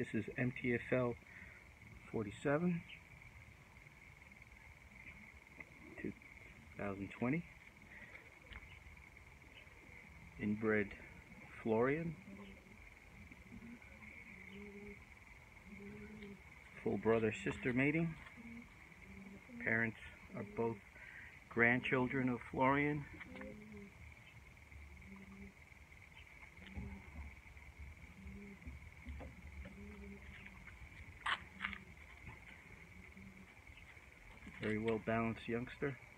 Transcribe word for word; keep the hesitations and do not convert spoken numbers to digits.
This is M T F L forty-seven, two thousand twenty, inbred Florian, full brother-sister mating. Parents are both grandchildren of Florian. Very well balanced youngster.